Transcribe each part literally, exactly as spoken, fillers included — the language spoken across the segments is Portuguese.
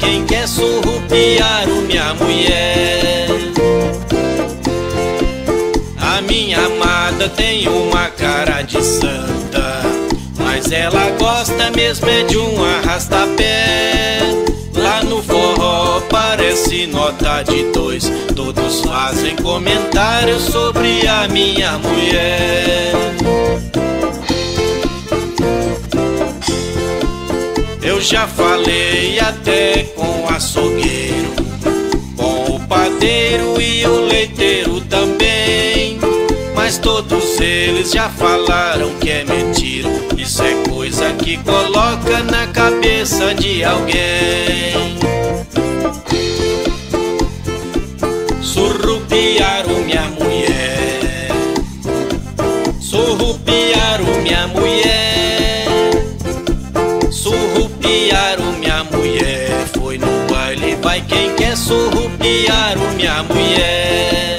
quem quer surrupiar o minha mulher. A minha amada tem uma cara de santa, mas ela gosta mesmo é de um arrastapé. Lá no forró parece nota de dois, todos fazem comentários sobre a minha mulher. Eu já falei até com o açougueiro, com o padeiro e o leiteiro também, mas todos eles já falaram que é mentira. Isso é coisa que coloca na cabeça de alguém. Surrupiaram minha mulher, surrupiaram minha mulher, surrupiaram minha mulher. Foi no baile, vai quem quer surrupiar o minha mulher.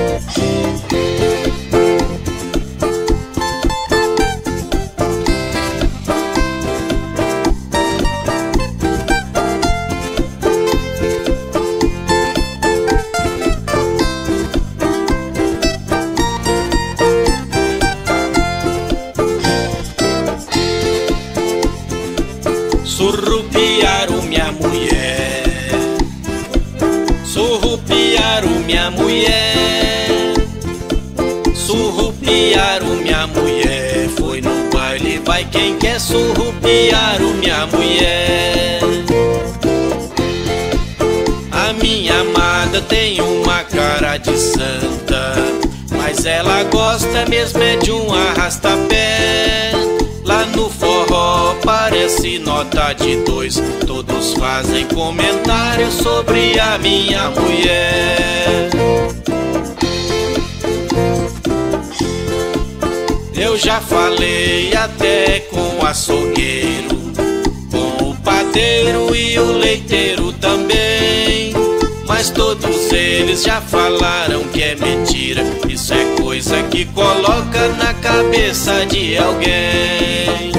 Surrupiaram minha mulher, surrupiaram minha mulher, surrupiaram minha mulher. Foi no baile, vai quem quer surrupiar o minha mulher. A minha amada tem uma cara de santa, mas ela gosta mesmo é de um arrastapé. Lá no forró parece nota de dois, todos fazem comentários sobre a minha mulher. Eu já falei até com o açougueiro, com o padeiro e o leiteiro também, mas todos eles já falaram que é mentira. Isso é coisa que coloca na cabeça de alguém.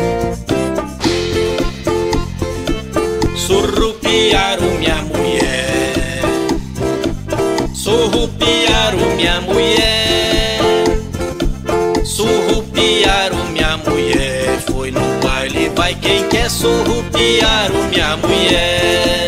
Surrupiaram minha mulher, surrupiaram minha mulher, surrupiaram minha mulher. Foi no baile, vai quem quer surrupiar o minha mulher.